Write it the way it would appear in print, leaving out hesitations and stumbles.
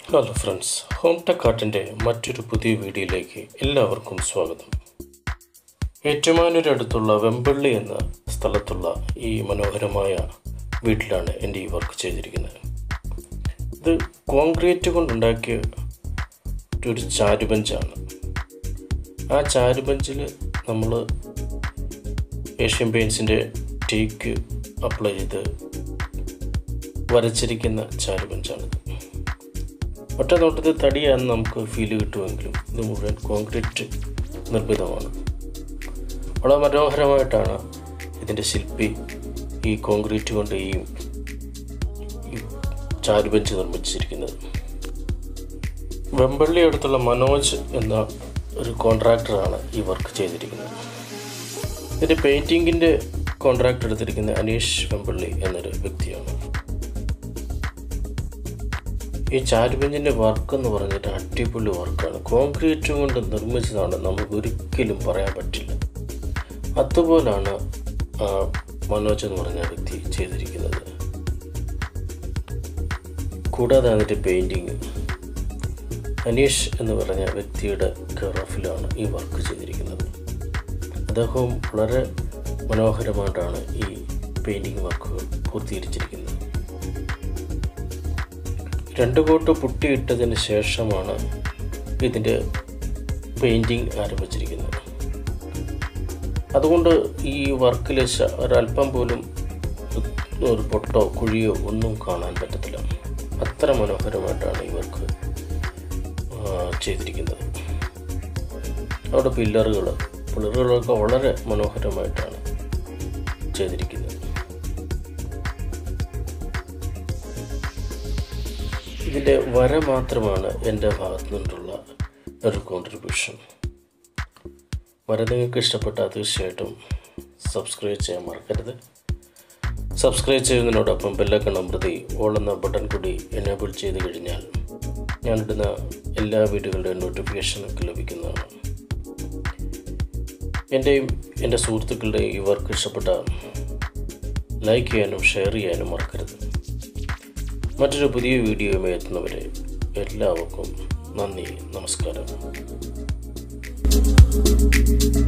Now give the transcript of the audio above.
Hello friends, home tech ആർട്ടിൻ്റെ മറ്റൊരു പുതിയ വീഡിയോയിലേക്ക് എല്ലാവർക്കും സ്വാഗതം. ഏറ്റുമാനൂരടുത്തുള്ള വെമ്പള്ളി എന്ന സ്ഥലത്തുള്ള ഈ മനോഹരമായ വീട്ടിലാണ് എൻ്റെ ഈ വർക്ക് ചെയ്തിരിക്കുന്നത്. ഇത് കോൺക്രീറ്റ് കൊണ്ടുണ്ടാക്കിയ ഒരു ചാരുബെഞ്ചാണ്. ആ ചാരുബെഞ്ചിൽ നമ്മൾ ഏഷ്യൻ പെയിൻറ്റ്സിൻ്റെ ടീക്ക് അപ്ലൈ ചെയ്ത് വരച്ചിരിക്കുന്ന ചാരുബെഞ്ചാണിത്. ഒറ്റ നോട്ടത്തിൽ തടിയാണെന്ന് നമുക്ക് ഫീൽ കിട്ടുമെങ്കിലും ഇത് മുഴുവൻ കോൺക്രീറ്റ് നിർമ്മിതമാണ്. വളരെ മനോഹരമായിട്ടാണ് ഇതിൻ്റെ ശില്പി ഈ കോൺക്രീറ്റ് കൊണ്ട് ഈ ചാരുബെഞ്ച് നിർമ്മിച്ചിരിക്കുന്നത്. വെമ്പള്ളി അടുത്തുള്ള മനോജ് എന്ന ഒരു കോൺട്രാക്ടറാണ് ഈ വർക്ക് ചെയ്തിരിക്കുന്നത്. ഇതിൻ്റെ പെയിൻറ്റിങ്ങിൻ്റെ കോൺട്രാക്ട് എടുത്തിരിക്കുന്ന അനീഷ് വെമ്പള്ളി എന്നൊരു വ്യക്തിയാണ്. ഈ ചാരുബെഞ്ചിൻ്റെ വർക്ക് എന്ന് പറഞ്ഞിട്ട് അടിപൊളി വർക്കാണ്. കോൺക്രീറ്റ് കൊണ്ട് നിർമ്മിച്ചതാണ്, നമുക്ക് ഒരിക്കലും പറയാൻ പറ്റില്ല. അതുപോലാണ് മനോജ് എന്ന് പറഞ്ഞ വ്യക്തി ചെയ്തിരിക്കുന്നത്. കൂടാതെ അതിൻ്റെ പെയിൻറ്റിങ് അനീഷ് എന്ന് പറഞ്ഞ വ്യക്തിയുടെ കെയർ ഈ വർക്ക് ചെയ്തിരിക്കുന്നത്. അദ്ദേഹവും വളരെ മനോഹരമായിട്ടാണ് ഈ പെയിൻറ്റിങ് വർക്കുകൾ പൂർത്തീകരിച്ചിരിക്കുന്നത്. 2 കോട്ട് പുട്ടിയിട്ടതിന് ശേഷമാണ് ഇതിൻ്റെ പെയിൻറ്റിങ് ആരംഭിച്ചിരിക്കുന്നത്. അതുകൊണ്ട് ഈ വർക്കിൽ ഒരല്പം പോലും ഒരു പൊട്ടോ കുഴിയോ ഒന്നും കാണാൻ പറ്റത്തില്ല. അത്ര മനോഹരമായിട്ടാണ് ഈ വർക്ക് ചെയ്തിരിക്കുന്നത്. അവിടെ പില്ലറുകളൊക്കെ വളരെ മനോഹരമായിട്ടാണ് ചെയ്തിരിക്കുന്നത്. ഇതിൻ്റെ വര മാത്രമാണ് എൻ്റെ ഭാഗത്തു നിന്നുള്ള ഒരു കോൺട്രിബ്യൂഷൻ. വര നിങ്ങൾക്ക് ഇഷ്ടപ്പെട്ടാൽ തീർച്ചയായിട്ടും സബ്സ്ക്രൈബ് ചെയ്യാൻ മറക്കരുത്. സബ്സ്ക്രൈബ് ചെയ്യുന്നതിനോടൊപ്പം ബെല്ലൈക്കൺ അമർത്തി ഓൾ എന്ന ബട്ടൺ കൂടി എനേബിൾ ചെയ്ത് കഴിഞ്ഞാൽ ഞാനിടുന്ന എല്ലാ വീഡിയോകളുടെയും നോട്ടിഫിക്കേഷനൊക്കെ ലഭിക്കുന്നതാണ്. എൻ്റെയും എൻ്റെ സുഹൃത്തുക്കളുടെയും ഈ വർക്ക് ഇഷ്ടപ്പെട്ടാൽ ലൈക്ക് ചെയ്യാനും ഷെയർ ചെയ്യാനും മറക്കരുത്. മറ്റൊരു പുതിയ വീഡിയോയുമായി എത്തുന്നവരെ എല്ലാവർക്കും നന്ദി, നമസ്കാരം.